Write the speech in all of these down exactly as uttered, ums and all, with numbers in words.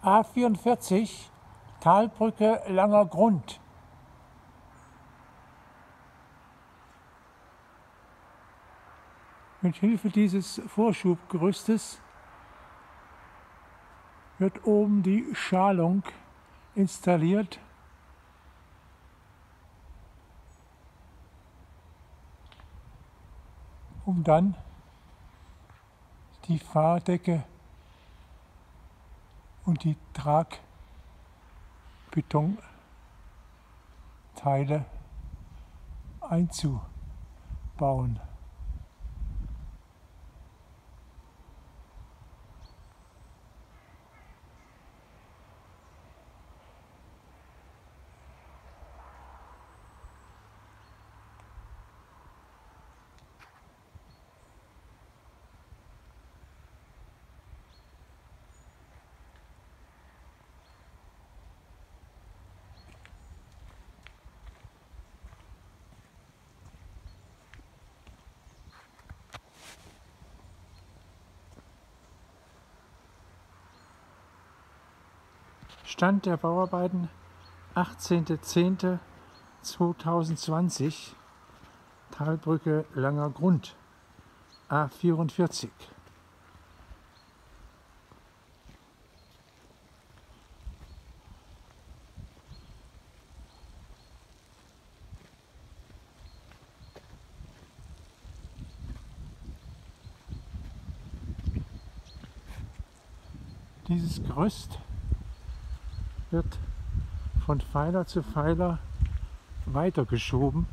A vierundvierzig, Talbrücke Langer Grund. Mit Hilfe dieses Vorschubgerüstes wird oben die Schalung installiert. Um dann die Fahrdecke und die Tragbetonteile einzubauen. Stand der Bauarbeiten achtzehnter zehnter zweitausendzwanzig, Talbrücke Langer Grund, A vierundvierzig. Dieses Gerüst wird von Pfeiler zu Pfeiler weitergeschoben.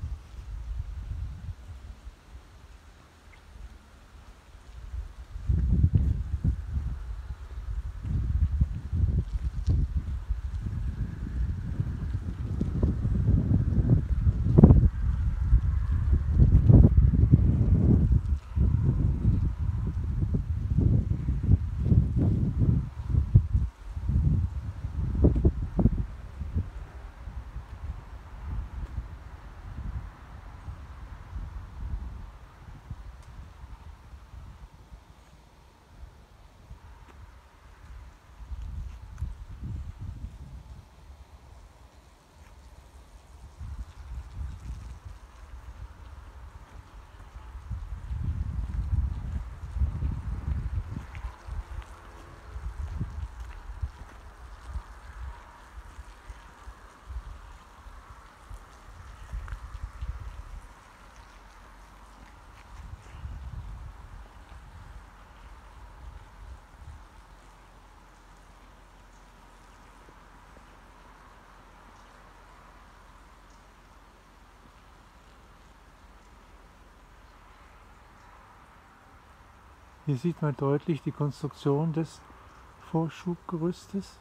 Hier sieht man deutlich die Konstruktion des Vorschubgerüstes.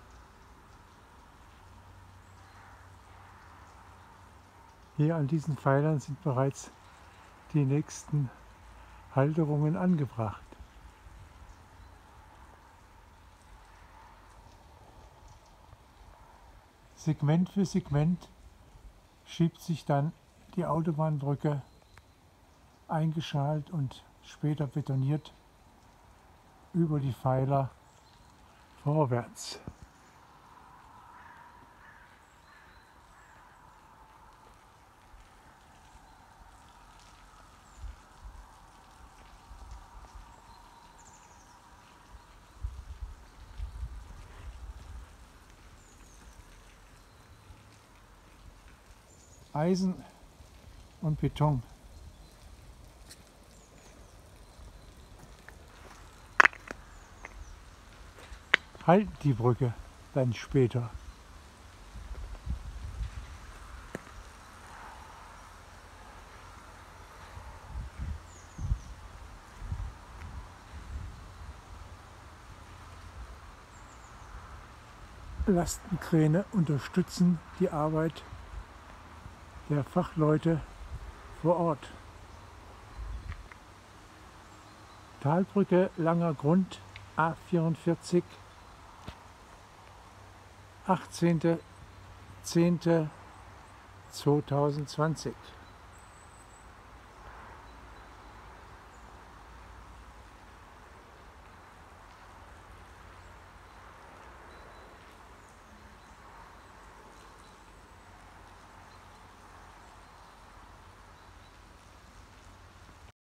Hier an diesen Pfeilern sind bereits die nächsten Halterungen angebracht. Segment für Segment schiebt sich dann die Autobahnbrücke eingeschalt und später betoniert über die Pfeiler vorwärts. Eisen und Beton. Halten die Brücke dann später. Lastenkräne unterstützen die Arbeit der Fachleute vor Ort. Talbrücke Langer Grund, A vierundvierzig, achtzehnter zehnter zweitausendzwanzig.